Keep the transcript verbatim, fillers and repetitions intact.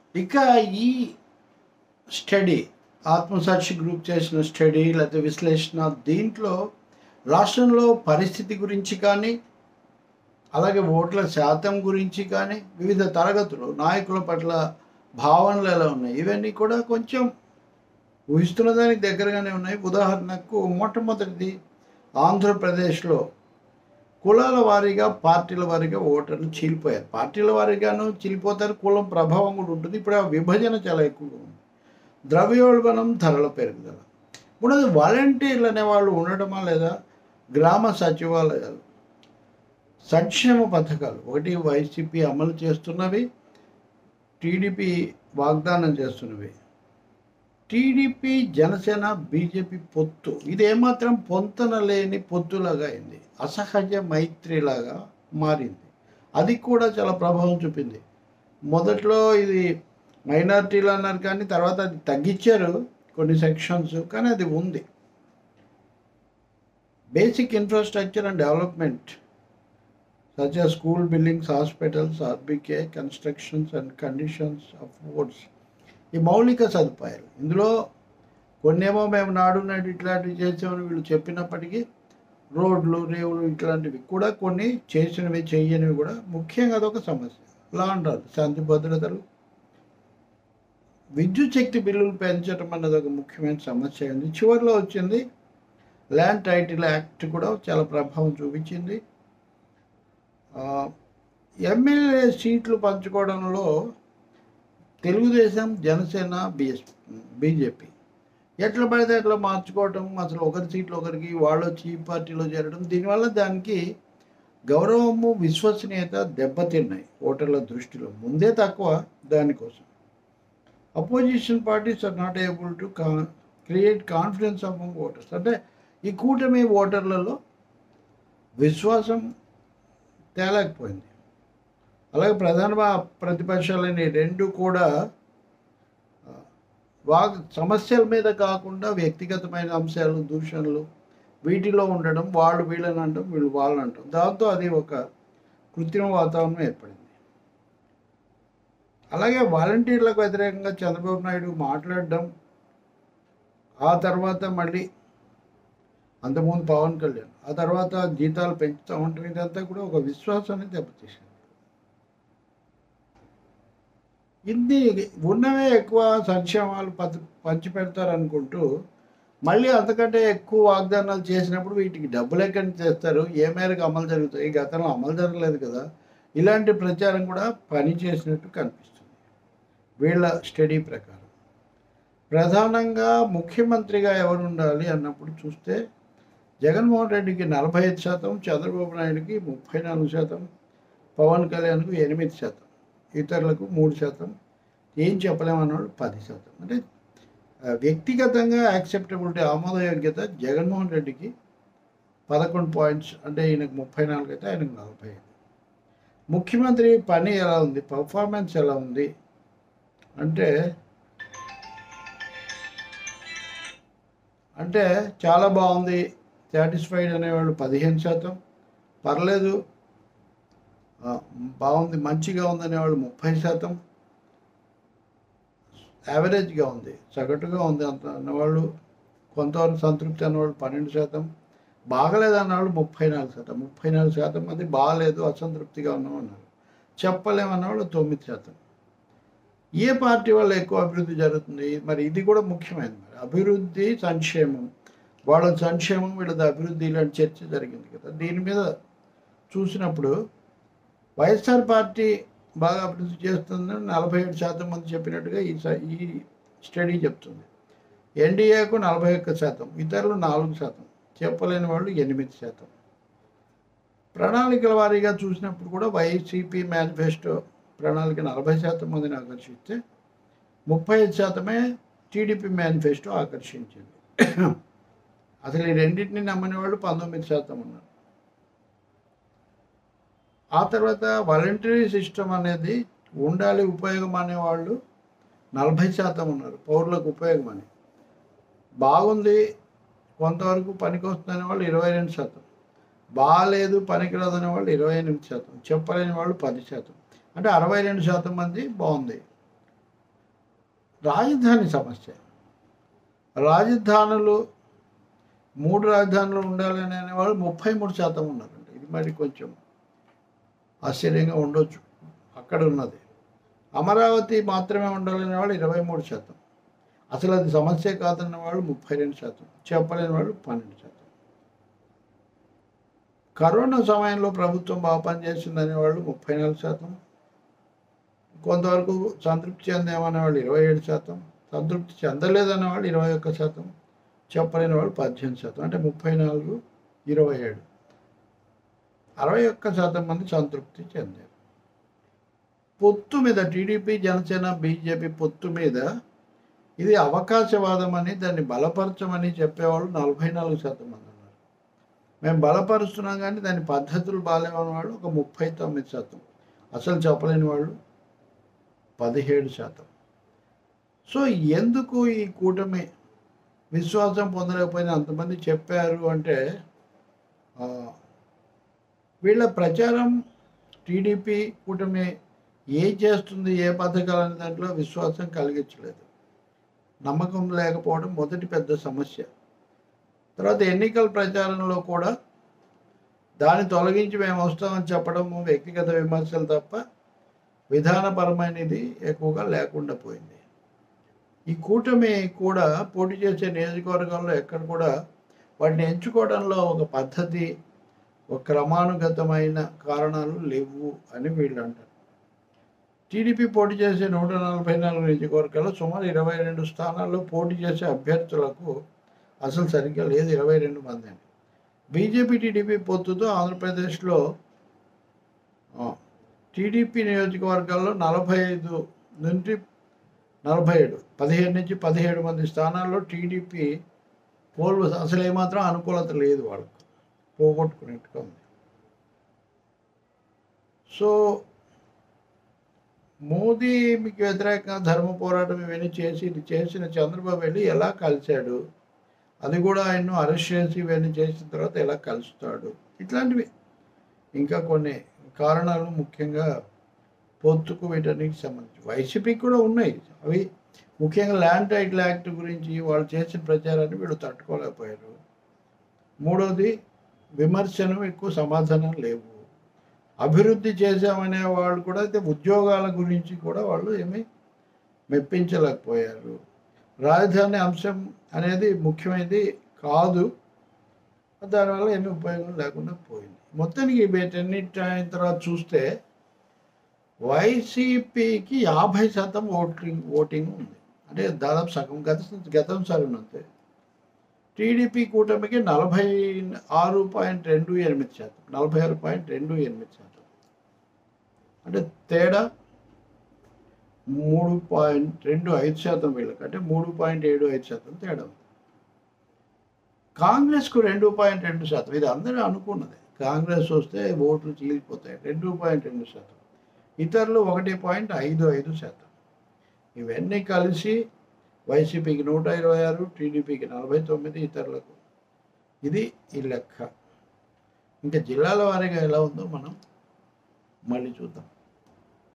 ఇక ఈ study Aatmasakshi group చేసిన స్టడీ లేకపోతే విశ్లేషణ దీంట్లో రాష్ట్రంలో పరిస్థితి గురించి కానీ అలాగే ఓట్ల శాతం గురించి కానీ వివిధ తరగతులు నాయకుల పట్ల భావనలు ఎలా ఉన్నాయి ఇవన్నీ కూడా కొంచెం ఊహిస్తున్న దానికి దగ్గరగానే ఉన్నాయి. ఉదాహరణకు మొట్టమొదటిది ఆంధ్రప్రదేశ్లో కులాల వారీగా పార్టీల వారీగా ఓటర్లు చీలిపోయారు. పార్టీల వారీగాను చీలిపోతారు, కులం ప్రభావం కూడా ఉంటుంది. ఇప్పుడు ఆ విభజన చాలా ఎక్కువగా ఉంది. ద్రవ్యోల్బణం, ధరల పెరుగుదల. మూడోది వాలంటీర్లు అనేవాళ్ళు ఉండడమా లేదా, గ్రామ సచివాలయాలు, సంక్షేమ పథకాలు ఒకటి వైసీపీ అమలు చేస్తున్నవి, టీడీపీ వాగ్దానం చేస్తున్నవి. టీడీపీ జనసేన బీజేపీ పొత్తు ఇది ఏమాత్రం పొంతన లేని పొత్తులాగా అయింది, అసహజ మైత్రిలాగా మారింది. అది కూడా చాలా ప్రభావం చూపింది. మొదట్లో ఇది మైనారిటీలు అన్నారు కానీ తర్వాత అది తగ్గించారు కొన్ని సెక్షన్స్, కానీ అది ఉంది. Basic infrastructure and development such as school buildings, hospitals, RBK constructions and conditions of roads. ఈ మౌలిక సదుపాయాలు ఇందులో కొన్నేమో మేము నాడు నాడు ఇట్లాంటివి చేసామని వీళ్ళు చెప్పినప్పటికీ రోడ్లు, రేవులు ఇట్లాంటివి కూడా కొన్ని చేసినవి చేయనివి కూడా ముఖ్యంగా అదొక సమస్య. లా అండ్ ఆర్డర్, శాంతి భద్రతలు, విద్యుత్ శక్తి బిల్లులు పెంచడం అన్నది ఒక ముఖ్యమైన సమస్య ఉంది. చివరిలో వచ్చింది ల్యాండ్ టైటిల్ యాక్ట్ కూడా చాలా ప్రభావం చూపించింది. ఎమ్మెల్యే సీట్లు పంచుకోవడంలో తెలుగుదేశం, జనసేన, బిఎస్ బీజేపీ ఎట్లా పడితే ఎట్లా మార్చుకోవటం, అసలు ఒకరి సీట్లు ఒకరికి, వాళ్ళు వచ్చి ఈ పార్టీలో చేరడం, దీనివల్ల దానికి గౌరవము, విశ్వసనీయత దెబ్బతిన్నాయి ఓటర్ల దృష్టిలో. ముందే తక్కువ దానికోసం. Opposition parties are not able to కా క్రియేట్ కాన్ఫిడెన్స్ అమంగ్ ఓటర్స్. అంటే ఈ కూటమి ఓటర్లలో విశ్వాసం తేలేకపోయింది. అలాగే ప్రధాన ప్రతిపక్షాలని రెండు కూడా వాగ్ సమస్యల మీద కాకుండా వ్యక్తిగతమైన అంశాలు, దూషణలు వీటిలో ఉండడం, వాళ్ళు వీళ్ళని అంటాం, వీళ్ళు వాళ్ళని అంటాం. దాంతో అది ఒక కృత్రిమ వాతావరణం ఏర్పడింది. అలాగే వాలంటీర్లకు వ్యతిరేకంగా చంద్రబాబు నాయుడు మాట్లాడడం, ఆ తర్వాత మళ్ళీ అంతకుముందు పవన్ కళ్యాణ్, ఆ తర్వాత జీతాలు పెంచుతూ ఉండటం, ఇదంతా కూడా ఒక విశ్వాసాన్ని దెబ్బతీసింది. ఇన్ని ఉన్నవే ఎక్కువ సంక్షేమాలు పంచి పంచి పెడతారనుకుంటూ మళ్ళీ అంతకంటే ఎక్కువ వాగ్దానాలు చేసినప్పుడు వీటికి డబ్బులు ఎక్కడి నుంచి చేస్తారు, ఏ మేరకు అమలు జరుగుతాయి, గతంలో అమలు జరగలేదు కదా, ఇలాంటి ప్రచారం కూడా పని చేసినట్టు కనిపిస్తుంది వీళ్ళ స్టడీ ప్రకారం. ప్రధానంగా ముఖ్యమంత్రిగా ఎవరు ఉండాలి అన్నప్పుడు చూస్తే జగన్మోహన్ రెడ్డికి నలభై ఐదు శాతం, చంద్రబాబు నాయుడుకి ముప్పై నాలుగు శాతం, పవన్ కళ్యాణ్కు ఎనిమిది శాతం, ఇతరులకు మూడు శాతం, ఏం చెప్పలేమన్నవాళ్ళు పది శాతం. అంటే వ్యక్తిగతంగా యాక్సెప్టబిలిటీ, ఆమోదయోగ్యత జగన్మోహన్ రెడ్డికి పదకొండు పాయింట్స్, అంటే ఈయనకు ముప్పై నాలుగు అయితే ఆయనకు నలభై ఐదు. ముఖ్యమంత్రి పని ఎలా ఉంది, పర్ఫార్మెన్స్ ఎలా ఉంది అంటే అంటే చాలా బాగుంది, సాటిస్ఫైడ్ అనేవాళ్ళు పదిహేను శాతం, పర్లేదు బాగుంది, మంచిగా ఉందనేవాళ్ళు ముప్పై శాతం, యావరేజ్గా ఉంది, సగటుగా ఉంది అంత అన్నవాళ్ళు, కొంతవరకు సంతృప్తి అన్నవాళ్ళు పన్నెండు శాతం, బాగలేదు అన్నవాళ్ళు ముప్పై నాలుగు శాతం. ముప్పై నాలుగు శాతం మంది బాగలేదు, అసంతృప్తిగా ఉన్నామన్నారు. చెప్పలేమన్నవాళ్ళు తొమ్మిది శాతం. ఏ పార్టీ వల్ల ఎక్కువ అభివృద్ధి జరుగుతుంది, మరి ఇది కూడా ముఖ్యమైనది. మరి అభివృద్ధి, సంక్షేమం, వాళ్ళ సంక్షేమం, వీళ్ళది అభివృద్ధి, ఇలాంటి చర్చ జరిగింది కదా. దీని మీద చూసినప్పుడు వైఎస్ఆర్ పార్టీ బాగా అభివృద్ధి చేస్తుందని నలభై ఏడు శాతం మంది చెప్పినట్టుగా ఈ ఈ స్టడీ చెప్తుంది. ఎన్డీఏకు నలభై ఒక్క శాతం, ఇతరులు నాలుగు శాతం, చెప్పలేని వాళ్ళు ఎనిమిది శాతం. ప్రణాళికల వారీగా చూసినప్పుడు కూడా వైసీపీ మేనిఫెస్టో ప్రణాళిక నలభై శాతం మందిని ఆకర్షిస్తే ముప్పై ఐదు శాతమే టీడీపీ మేనిఫెస్టో ఆకర్షించింది. అసలు ఈ రెండింటిని నమ్మని వాళ్ళు పంతొమ్మిది శాతం ఉన్నారు. ఆ తర్వాత వాలంటరీ సిస్టమ్ అనేది ఉండాలి, ఉపయోగం అనేవాళ్ళు నలభై శాతం ఉన్నారు, పౌరులకు ఉపయోగం అని. బాగుంది, కొంతవరకు పనికి వస్తుందనే వాళ్ళు ఇరవై రెండు శాతం, బాగాలేదు, పనికిరాదు అనే వాళ్ళు ఇరవై ఎనిమిది శాతం, చెప్పలేని వాళ్ళు పది శాతం. అంటే అరవై రెండు శాతం మంది బాగుంది, రాజధాని సమస్య. రాజధానులు మూడు రాజధానులు ఉండాలని అనేవాళ్ళు ముప్పై మూడు శాతం ఉన్నారండి. ఇది మరి కొంచెం ఆశ్చర్యంగా ఉండొచ్చు. అక్కడ ఉన్నది అమరావతి మాత్రమే ఉండాలనే వాళ్ళు ఇరవై మూడు శాతం, అసలు అది సమస్య కాదన్న వాళ్ళు ముప్పై రెండు శాతం, చెప్పలేని వాళ్ళు పన్నెండు శాతం. కరోనా సమయంలో ప్రభుత్వం బాగా పనిచేసిందనే వాళ్ళు ముప్పై నాలుగు శాతం, కొంతవరకు సంతృప్తి చెందామనే వాళ్ళు ఇరవై ఏడు శాతం, సంతృప్తి చెందలేదనే వాళ్ళు ఇరవై ఒక్క శాతం, చెప్పలేని వాళ్ళు పద్దెనిమిది శాతం. అంటే ముప్పై నాలుగు ఇరవై ఏడు అరవై ఒక్క శాతం మంది సంతృప్తి చెందారు. పొత్తు మీద టీడీపీ జనసేన బీజేపీ పొత్తు మీద ఇది అవకాశవాదం అని దాన్ని బలపరచమని చెప్పేవాళ్ళు నలభై నాలుగు శాతం మంది ఉన్నారు. మేము బలపరుస్తున్నాం కానీ దాని పద్ధతులు బాగాలేవని వాళ్ళు ఒక ముప్పై తొమ్మిది శాతం, అసలు చెప్పలేని వాళ్ళు పదిహేడు శాతం. సో ఎందుకు ఈ కూటమి విశ్వాసం పొందలేకపోయినా అంతమంది చెప్పారు అంటే వీళ్ళ ప్రచారం టీడీపీ కూటమి ఏం చేస్తుంది, ఏ పథకాలనే దాంట్లో విశ్వాసం కలిగించలేదు. నమ్మకం లేకపోవడం మొదటి పెద్ద సమస్య. తర్వాత ఎన్నికల ప్రచారంలో కూడా దాన్ని తొలగించి మేము వస్తామని చెప్పడము వ్యక్తిగత విమర్శలు తప్ప విధానపరమైనది ఎక్కువగా లేకుండా పోయింది. ఈ కూటమి కూడా పోటీ చేసే నియోజకవర్గాల్లో ఎక్కడ కూడా వాటిని ఎంచుకోవడంలో ఒక పద్ధతి, ఒక క్రమానుగతమైన కారణాలు లేవు అని వీళ్ళు అంటారు. టీడీపీ పోటీ చేసే నూట నలభై నాలుగు నియోజకవర్గాల్లో సుమారు ఇరవై రెండు స్థానాల్లో పోటీ చేసే అభ్యర్థులకు అసలు సరిగ్గా లేదు, ఇరవై రెండు మంది అని. బీజేపీ టీడీపీ పొత్తుతో ఆంధ్రప్రదేశ్లో టీడీపీ నియోజకవర్గాల్లో నలభై ఐదు నుంచి నలభై ఏడు పదిహేడు నుంచి పదిహేడు మంది స్థానాల్లో టీడీపీ పోల్ అసలు ఏమాత్రం అనుకూలత లేదు, వాళ్ళకు పోగొట్టుకునేట్టుగా ఉంది. సో మోదీ మీకు వ్యతిరేకంగా ధర్మ పోరాటం ఇవన్నీ చేసి ఇది చేసిన చంద్రబాబు వెళ్ళి ఎలా కలిశాడు, అది కూడా ఆయన్ను అరెస్ట్ చేసి ఇవన్నీ చేసిన తర్వాత ఎలా కలుస్తాడు, ఇట్లాంటివి ఇంకా కొన్ని కారణాలు ముఖ్యంగా పొత్తుకు వీటన్నిటికి సంబంధించి వైసీపీకి కూడా ఉన్నాయి. అవి ముఖ్యంగా ల్యాండ్ టైటిల్ యాక్ట్ గురించి వాళ్ళు చేసిన ప్రచారాన్ని వీళ్ళు తట్టుకోలేకపోయారు. మూడవది విమర్శను ఎక్కువ సమాధానం లేవు. అభివృద్ధి చేశామనే వాళ్ళు కూడా అయితే ఉద్యోగాల గురించి కూడా వాళ్ళు ఏమీ మెప్పించలేకపోయారు. రాజధాని అంశం అనేది ముఖ్యమైనది కాదు, దానివల్ల ఏమీ ఉపయోగం లేకుండా పోయింది. మొత్తానికి వీటన్నిటి అయిన తర్వాత చూస్తే వైసీపీకి యాభై శాతం ఓటింగ్ ఓటింగ్ ఉంది, అంటే దాదాపు సగం గత గతం సరినంతే. టీడీపీ కూటమికి నలభై ఆరు పాయింట్ రెండు ఎనిమిది శాతం నలభై ఆరు పాయింట్ రెండు ఎనిమిది శాతం అంటే తేడా మూడు పాయింట్ రెండు ఐదు శాతం వీళ్ళకి, అంటే మూడు పాయింట్ ఏడు ఐదు శాతం తేడా ఉంది. కాంగ్రెస్కు రెండు పాయింట్ రెండు శాతం ఇది అందరూ అనుకున్నది, కాంగ్రెస్ వస్తే ఓట్లు చీలిపోతాయి, రెండు పాయింట్ రెండు శాతం ఇతరులు ఒకటి పాయింట్ ఐదు ఐదు శాతం. ఇవన్నీ కలిసి వైసీపీకి నూట ఇరవై ఆరు టీడీపీకి నలభై తొమ్మిది ఇతరులకు. ఇది ఈ లెక్క. ఇంకా జిల్లాల వారీగా ఎలా ఉందో మనం మళ్ళీ చూద్దాం.